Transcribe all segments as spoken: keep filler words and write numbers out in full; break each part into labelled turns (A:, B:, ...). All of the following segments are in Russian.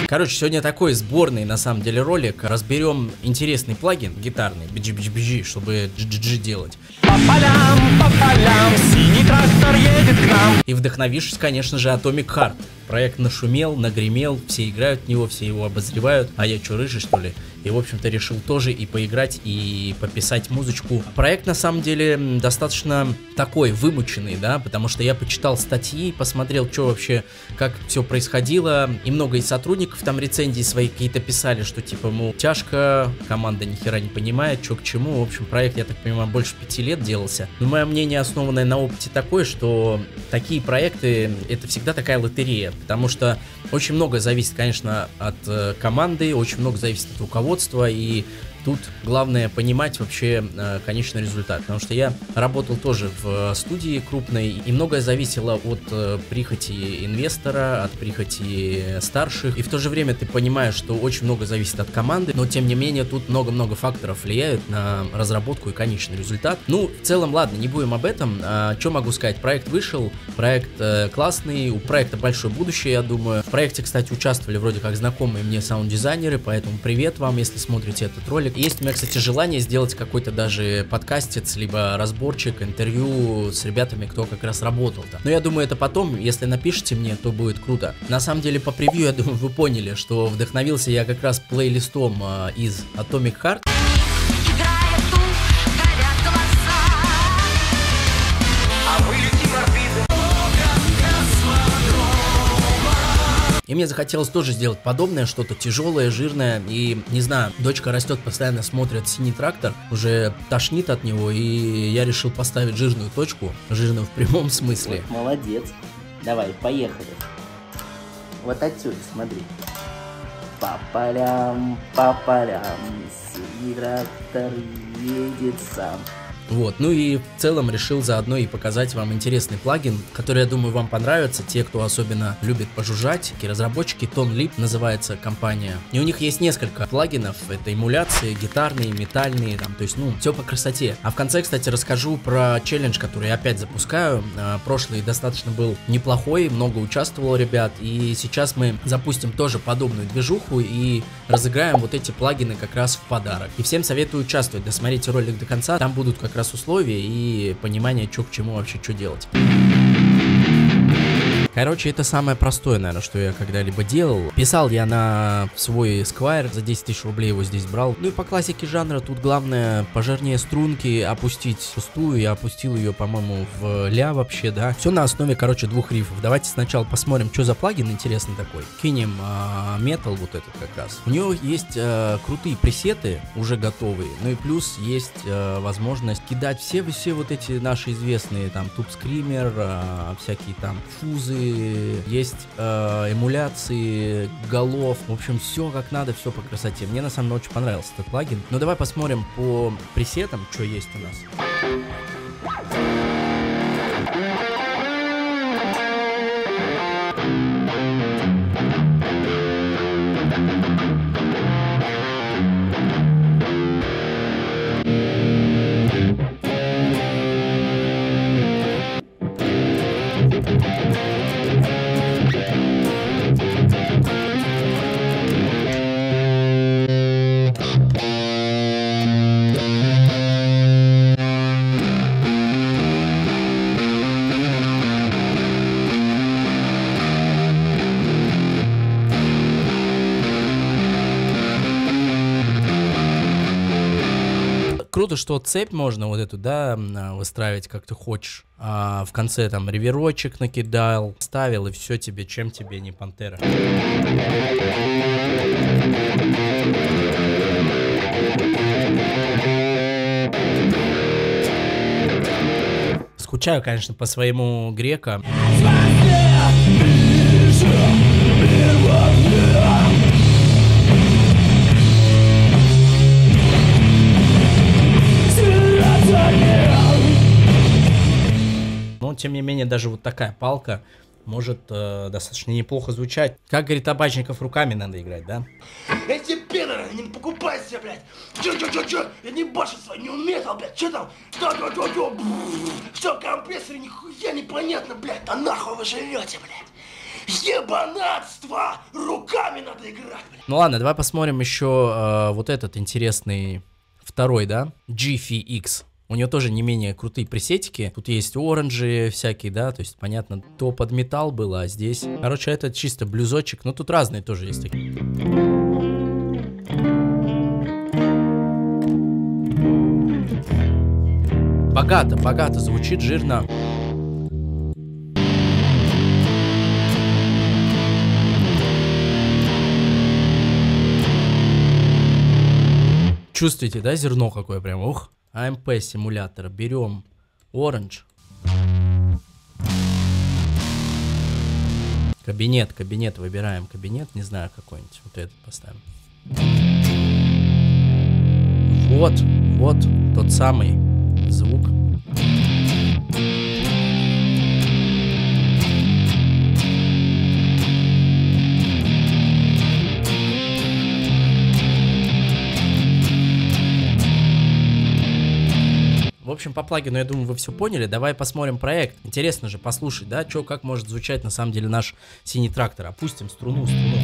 A: Короче, сегодня такой сборный, на самом деле, ролик. Разберем интересный плагин гитарный, би-джи-би-джи-би-джи, чтобы джи-джи делать.
B: По полям, по полям, синий трактор едет к нам.
A: И вдохновившись, конечно же, Atomic Heart. Проект нашумел, нагремел, все играют в него, все его обозревают. А я чё, рыжий, что ли? И, в общем-то, решил тоже и поиграть, и пописать музычку. Проект, на самом деле, достаточно такой, вымученный, да, потому что я почитал статьи, посмотрел, что вообще, как все происходило. И много из сотрудников там рецензии свои какие-то писали, что, типа, мол, тяжко, команда ни хера не понимает, что к чему. В общем, проект, я так понимаю, больше пяти лет делался. Но мое мнение, основанное на опыте, такое, что такие проекты, это всегда такая лотерея. Потому что очень много зависит, конечно, от э, команды, очень много зависит от руководства, и тут главное понимать вообще э, конечный результат. Потому что я работал тоже в студии крупной, и многое зависело от э, прихоти инвестора, от прихоти старших. И в то же время ты понимаешь, что очень много зависит от команды, но тем не менее тут много-много факторов влияют на разработку и конечный результат. Ну, в целом, ладно, не будем об этом. А, что могу сказать? Проект вышел, проект э, классный, у проекта большое будущее, я думаю. В проекте, кстати, участвовали вроде как знакомые мне саунд-дизайнеры, поэтому привет вам, если смотрите этот ролик. Есть у меня, кстати, желание сделать какой-то даже подкастец, либо разборчик, интервью с ребятами, кто как раз работал-то. Но я думаю, это потом, если напишите мне, то будет круто. На самом деле, по превью, я думаю, вы поняли, что вдохновился я как раз плейлистом э, из Atomic Heart. И мне захотелось тоже сделать подобное, что-то тяжелое, жирное. И, не знаю, дочка растет, постоянно смотрит «Синий трактор», уже тошнит от него, и я решил поставить жирную точку, жирную в прямом смысле.
C: Вот, молодец. Давай, поехали. Вот отсюда, смотри. По полям, по полям, синий трактор едет сам.
A: Вот, ну и в целом решил заодно и показать вам интересный плагин, который, я думаю, вам понравится, те, кто особенно любит пожужжать. Такие разработчики, Tonelip называется компания. И у них есть несколько плагинов, это эмуляции, гитарные, метальные, там, то есть, ну, все по красоте. А в конце, кстати, расскажу про челлендж, который я опять запускаю. А, прошлый достаточно был неплохой, много участвовало ребят, и сейчас мы запустим тоже подобную движуху и разыграем вот эти плагины как раз в подарок. И всем советую участвовать, досмотрите ролик до конца, там будут как раз условия и понимание, что к чему вообще, что делать. Короче, это самое простое, наверное, что я когда-либо делал. Писал я на свой Esquire, за десять тысяч рублей его здесь брал. Ну и по классике жанра тут главное пожирнее струнки опустить пустую. Я опустил ее, по-моему, в ля вообще, да. Все на основе, короче, двух рифов. Давайте сначала посмотрим, что за плагин интересный такой. Кинем э, Metal вот этот как раз. У него есть э, крутые пресеты, уже готовые. Ну и плюс есть э, возможность кидать все-все вот эти наши известные, там, Tube Screamer, э, всякие там фузы, есть э, эмуляции голов, в общем, все как надо, все по красоте. Мне на самом деле очень понравился этот плагин. Но давай посмотрим по пресетам, что есть у нас. Круто, что цепь можно вот эту, да, выстраивать как ты хочешь. А в конце там реверочек накидал, ставил, и все тебе, чем тебе не Пантера. Скучаю, конечно, по своему Грека. Но, тем не менее, даже вот такая палка может э, достаточно неплохо звучать. Как говорит Табачников, руками надо играть, да?
D: Эти пидоры, они не покупают себе, блядь. Чё-чё-чё-чё, я не башен свой, не умел, блядь. Чё там? Что-что-что-что? Все, компрессоры, нихуя непонятно, блядь. Да нахуй вы живете, блядь. Ебанатство! Руками надо играть, блядь.
A: Ну ладно, давай посмотрим еще э, вот этот интересный второй, да, джи эф икс. У него тоже не менее крутые пресетики. Тут есть оранжи всякие, да, то есть, понятно, то под металл было, а здесь... Короче, это чисто блюзочек, но тут разные тоже есть такие. Богато, богато звучит, жирно. Чувствуете, да, зерно какое прям, ух. эй эм пи симулятор, берем Orange. Кабинет, кабинет, выбираем кабинет, не знаю, какой-нибудь, вот этот поставим. Вот, вот тот самый звук. В общем, по плагину, я думаю, вы все поняли. Давай посмотрим проект. Интересно же послушать, да, что, как может звучать на самом деле наш синий трактор. Опустим струну, струну.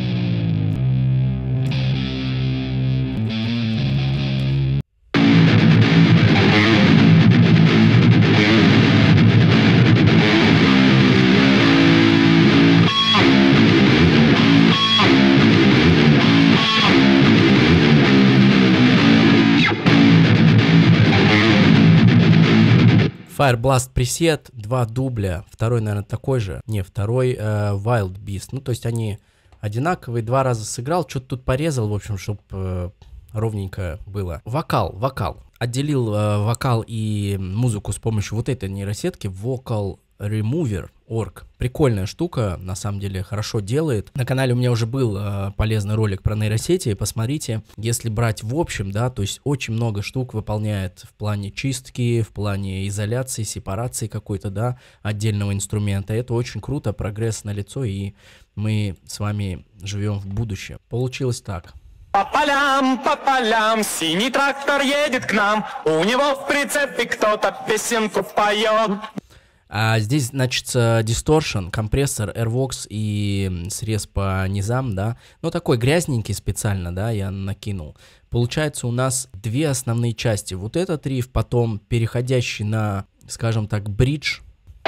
A: Fire Blast пресет, два дубля, второй, наверное, такой же, не, второй э, Wild Beast, ну, то есть они одинаковые, два раза сыграл, что-то тут порезал, в общем, чтобы э, ровненько было. Вокал, вокал, отделил э, вокал и музыку с помощью вот этой нейросетки, Vocal Remover точка орг. Прикольная штука, на самом деле хорошо делает. На канале у меня уже был э, полезный ролик про нейросети, посмотрите. Если брать в общем, да, то есть очень много штук выполняет в плане чистки, в плане изоляции, сепарации какой-то, да, отдельного инструмента. Это очень круто, прогресс налицо, и мы с вами живем в будущем. Получилось так.
B: По полям, по полям, синий трактор едет к нам, у него в прицепе кто-то песенку поет.
A: А здесь, значит, дисторшн, компрессор, Airvox и срез по низам, да. Ну, такой грязненький специально, да, я накинул. Получается у нас две основные части. Вот этот риф, потом переходящий на, скажем так, бридж.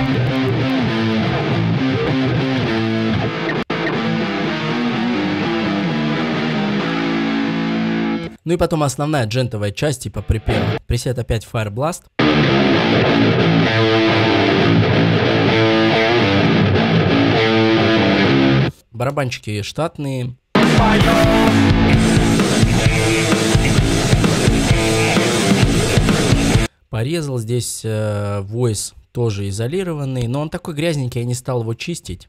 A: Ну и потом основная джентовая часть, типа припева. Пресет опять Fire Blast. Барабанчики штатные. Порезал здесь э, voice тоже изолированный, но он такой грязненький, я не стал его чистить.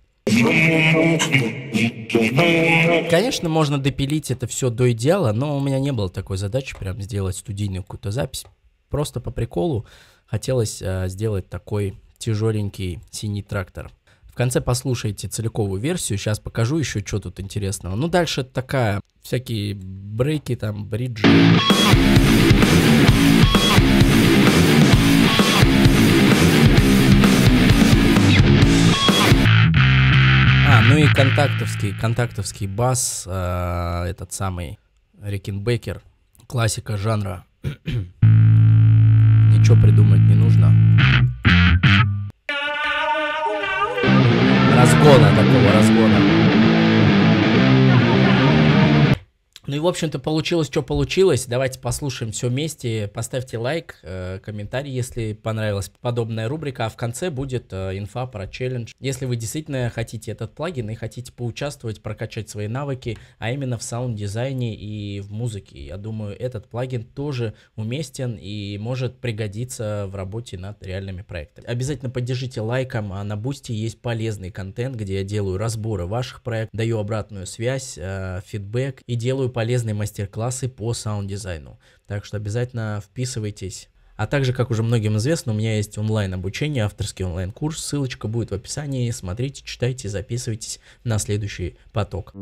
A: Конечно, можно допилить это все до идеала, но у меня не было такой задачи прям сделать студийную какую-то запись. Просто по приколу хотелось э, сделать такой тяжеленький синий трактор. В конце послушайте целиковую версию, сейчас покажу еще, что тут интересного. Ну, дальше такая, всякие брейки, там, бриджи. А, ну и контактовский, контактовский бас, э, этот самый Рикенбекер, классика жанра. Ничего придумать не нужно. Разгона, такого разгона. Ну и, в общем-то, получилось, что получилось. Давайте послушаем все вместе. Поставьте лайк, э, комментарий, если понравилась подобная рубрика. А в конце будет э, инфа про челлендж. Если вы действительно хотите этот плагин и хотите поучаствовать, прокачать свои навыки, а именно в саунд-дизайне и в музыке, я думаю, этот плагин тоже уместен и может пригодиться в работе над реальными проектами. Обязательно поддержите лайком. А на Бусти есть полезный контент, где я делаю разборы ваших проектов, даю обратную связь, э, фидбэк и делаю полезные мастер-классы по саунд-дизайну. Так что обязательно вписывайтесь. А также, как уже многим известно, у меня есть онлайн-обучение, авторский онлайн-курс. Ссылочка будет в описании. Смотрите, читайте, записывайтесь на следующий поток.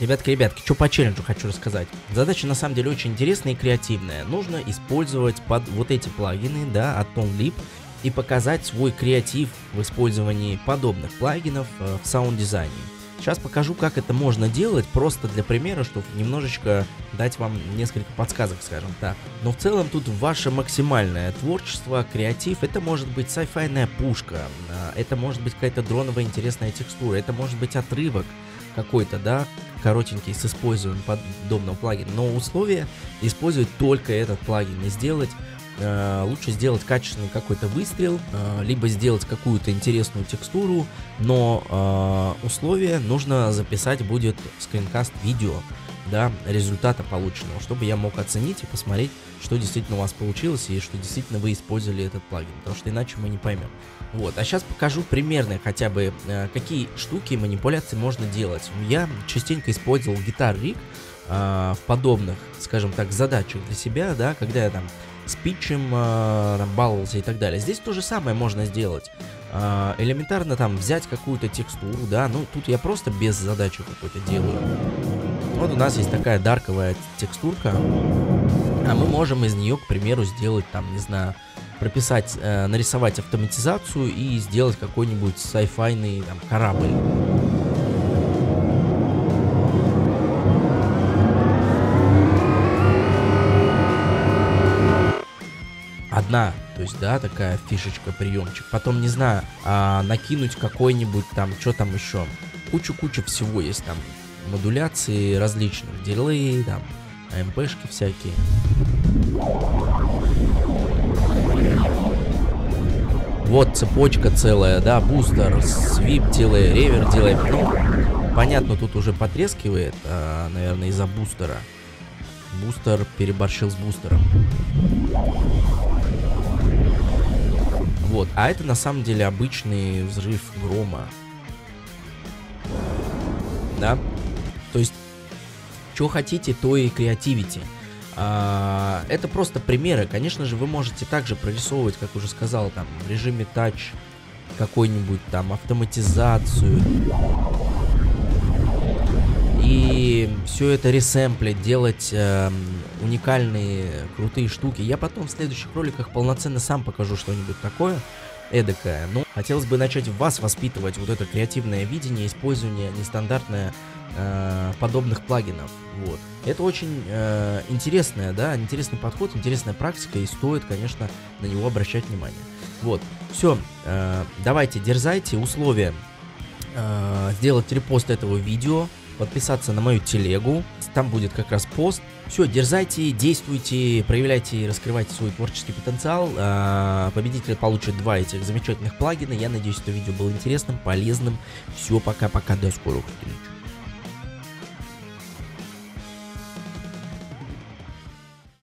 A: Ребятки, ребятки, что по челленджу хочу рассказать. Задача на самом деле очень интересная и креативная. Нужно использовать под вот эти плагины, да, от ToneLib, и показать свой креатив в использовании подобных плагинов э, в саунд-дизайне. Сейчас покажу, как это можно делать, просто для примера, чтобы немножечко дать вам несколько подсказок, скажем так. Но в целом тут ваше максимальное творчество, креатив. Это может быть сайфайная пушка, это может быть какая-то дроновая интересная текстура, это может быть отрывок какой-то, да, коротенький с использованием подобного плагина. Но условие использовать только этот плагин и сделать Uh, лучше сделать качественный какой-то выстрел, uh, либо сделать какую-то интересную текстуру, но uh, условие нужно записать будет скринкаст видео, да, результата полученного, чтобы я мог оценить и посмотреть, что действительно у вас получилось и что действительно вы использовали этот плагин, потому что иначе мы не поймем. Вот, а сейчас покажу примерно хотя бы uh, какие штуки, манипуляции можно делать. Я частенько использовал Guitar Rig uh, в подобных, скажем так, задачах для себя, да, когда я там с питчем, э, там, баловался и так далее. Здесь то же самое можно сделать. Э, элементарно там взять какую-то текстуру, да, ну тут я просто без задачи какой-то делаю. Вот у нас есть такая дарковая текстурка, а мы можем из нее, к примеру, сделать там, не знаю, прописать, э, нарисовать автоматизацию и сделать какой-нибудь сайфайный там корабль. Одна, то есть, да, такая фишечка, приемчик. Потом, не знаю, а, накинуть какой-нибудь там, что там еще. Кучу-кучу всего есть там. Модуляции различных, дилей, там, АМПшки всякие. Вот цепочка целая, да, бустер, свип делай, ревер делай. Ну, понятно, тут уже потрескивает, а, наверное, из-за бустера. Бустер переборщил с бустером. Вот, а это на самом деле обычный взрыв грома. Да? То есть, что хотите, то и креативите. А, это просто примеры. Конечно же, вы можете также прорисовывать, как уже сказал, там, в режиме тач какой-нибудь там автоматизацию. И все это ресэмплить, делать э, уникальные, крутые штуки. Я потом в следующих роликах полноценно сам покажу что-нибудь такое, эдакое. Ну, хотелось бы начать в вас воспитывать вот это креативное видение, использование нестандартное э, подобных плагинов. Вот. Это очень э, интересная, да, интересный подход, интересная практика, и стоит, конечно, на него обращать внимание. Вот, все, э, давайте, дерзайте. Условия: э, сделать репост этого видео, подписаться на мою телегу, там будет как раз пост. Все, дерзайте, действуйте, проявляйте и раскрывайте свой творческий потенциал. Победитель получит два этих замечательных плагина. Я надеюсь, что видео было интересным, полезным. Все, пока-пока, до скорых встреч.